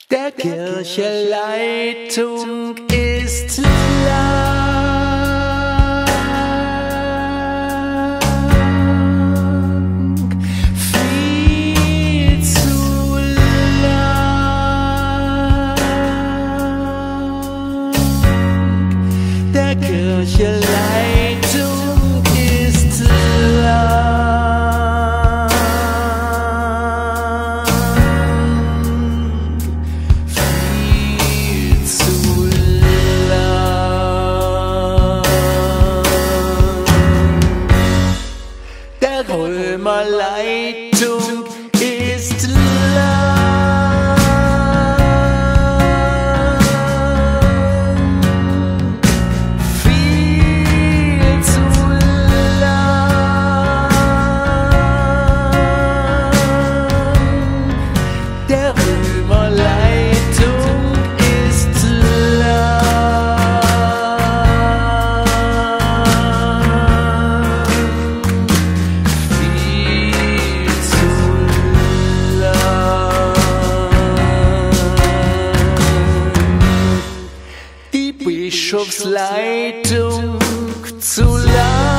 Der Kirchenleitung ist lang, viel zu lang. Der Kirchenleitung ist lang. Der Römerleitung ist lang, viel zu lang. Der Römerleitung ist Bischofsleitung zu lang.